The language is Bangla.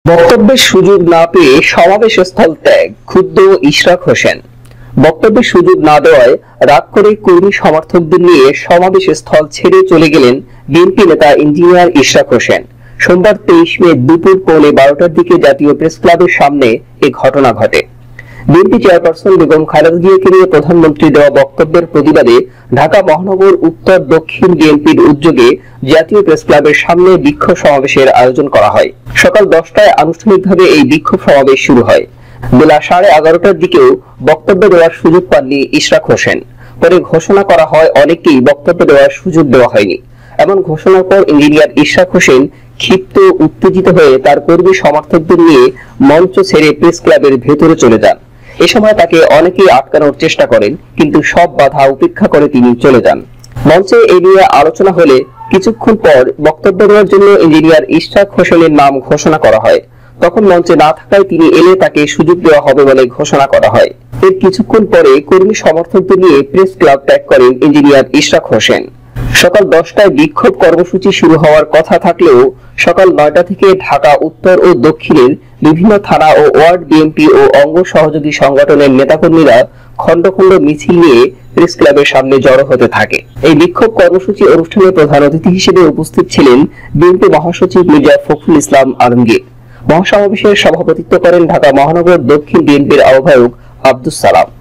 বক্তব্যের সুযোগ না পেয়ে সমাবেশ স্থল ত্যাগ, ক্ষুব্ধ ইশরাক হোসেন। বক্তব্যের সুযোগ না দেওয়ায় রাগ করে কর্মী সমর্থকদের নিয়ে সমাবেশ স্থল ছেড়ে চলে গেলেন বিএনপি নেতা ইঞ্জিনিয়ার ইশরাক হোসেন। সোমবার 23 মে দুপুর 12:15টার দিকে জাতীয় প্রেস ক্লাবের সামনে এ ঘটনা ঘটে। বিএনপি চেয়ারপারসন বেগম খালেদা জিয়াকে নিয়ে প্রধানমন্ত্রী দেওয়া বক্তব্যের প্রতিবাদে ঢাকা মহানগর উত্তর দক্ষিণ বিএনপির উদ্যোগে জাতীয় প্রেস ক্লাবের সামনে বিক্ষোভ সমাবেশের আয়োজন করা হয়। সকাল 10টায় আনুষ্ঠানিকভাবে এই বিক্ষোভ সমাবেশ শুরু হয়। বেলা 11:30টার দিকেও বক্তব্য দেওয়ার সুযোগ পাননি ইশরাক হোসেন। পরে ঘোষণা করা হয় অনেককেই বক্তব্য দেওয়ার সুযোগ দেওয়া হয়নি। এমন ঘোষণার পর ইঞ্জিনিয়ার ইশরাক হোসেন ক্ষিপ্ত উত্তেজিত হয়ে তার কর্মী সমর্থকদের নিয়ে মঞ্চ ছেড়ে প্রেস ক্লাবের ভেতরে চলে যান। এ সময় তাকে অনেকেই আটকানোর চেষ্টা করেন, কিন্তু সব বাধা উপেক্ষা করে তিনি চলে যান। মঞ্চে এ নিয়ে আলোচনা হলে কিছুক্ষণ পর বক্তব্য দেওয়ার জন্য ইঞ্জিনিয়ার ইশরাক হোসেনের নাম ঘোষণা করা হয়। তখন মঞ্চে না থাকায় তিনি এলে তাকে সুযোগ দেওয়া হবে বলে ঘোষণা করা হয়। এর কিছুক্ষণ পরে কর্মী সমর্থকদের নিয়ে প্রেস ক্লাব ত্যাগ করেন ইঞ্জিনিয়ার ইশরাক হোসেন। সকাল 10টায় বিক্ষোভ কর্মসূচি শুরু হওয়ার কথা থাকলেও সকাল 9টা থেকে ঢাকা উত্তর ও দক্ষিণের বিভিন্ন থানা ও ওয়ার্ড বিএনপি ও অঙ্গ সহযোগী সংগঠনের নেতাকর্মীরা খন্ড খন্ড মিছিল নিয়ে প্রেস ক্লাবের সামনে জড়ো হতে থাকে। এই বিক্ষোভ কর্মসূচি অনুষ্ঠানে প্রধান অতিথি হিসেবে উপস্থিত ছিলেন বিএনপি মহাসচিব মির্জা ফখরুল ইসলাম আলমগীর। মহাসমাবেশের সভাপতিত্ব করেন ঢাকা মহানগর দক্ষিণ বিএনপির আহ্বায়ক আব্দুস সালাম।